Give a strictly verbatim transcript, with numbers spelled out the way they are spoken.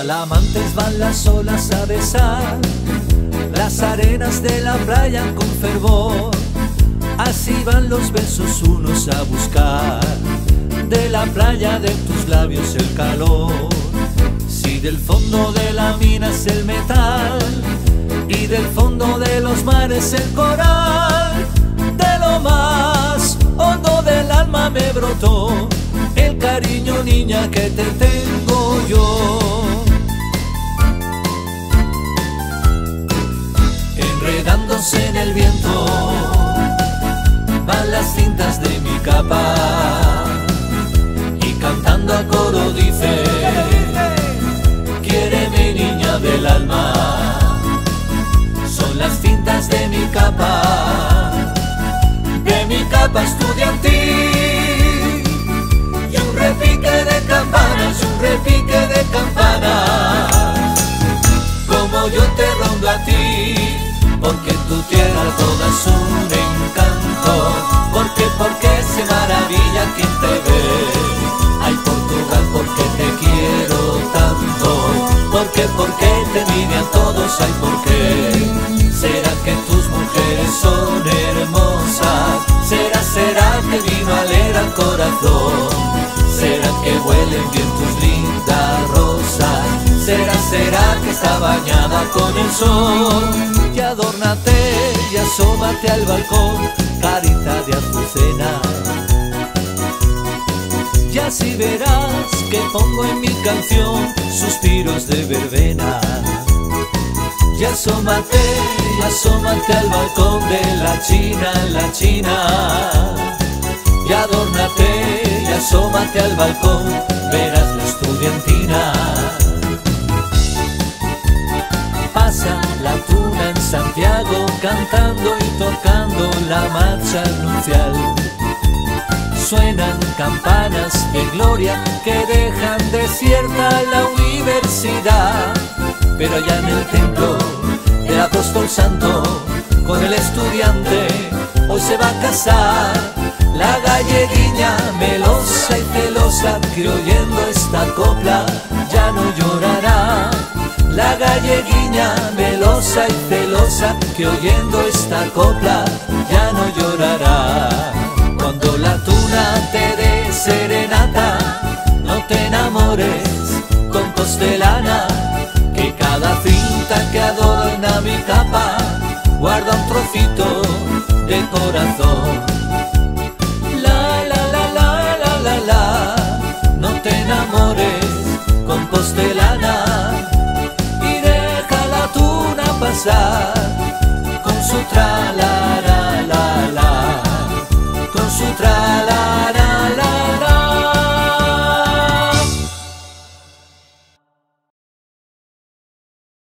Salamantes van las olas a besar las arenas de la playa con fervor. Así van los besos unos a buscar de la playa de tus labios el calor. Si del fondo de la mina es el metal y del fondo de los mares el coral, de lo más hondo del alma me brotó el cariño, niña, que te tengo yo. Enredándose en el viento van las cintas de mi capa y cantando a coro dice: quiéreme, niña del alma. Son las cintas de mi capa, de mi capa estudiantil, y un repique de campanas, un repique de campanas, como yo te rondo a ti, porque tu tierra toda es un encanto, porque, porque se maravilla quien te ve. Ay, Portugal, porque te quiero tanto, porque, porque te envidian todos, ay, porque será que tus mujeres son hermosas, será, será que vino a leer al corazón, será que huelen bien tus lindas rosas, será, será que está bañada con el sol. Y adórnate y asómate al balcón, carita de azucena, y así verás que pongo en mi canción suspiros de verbena. Y asómate, y asómate al balcón de la China, la China, y adórnate y asómate al balcón, verás la estudiantina. Pasa la tuna en Santiago cantando y tocando la marcha nupcial. Suenan campanas de gloria que dejan desierta la universidad, pero allá en el templo del apóstol santo con el estudiante hoy se va a casar la galleguiña melosa y celosa, que oyendo esta copla ya no llorará. La galleguiña melosa y celosa, que oyendo esta copla ya no llorará. Cuando la tuna te dé serenata, no te enamores, compostelana, que cada cinta que adorna mi capa guarda un trocito de corazón. La, la, la, la, la, la, la, no te enamores, compostelana,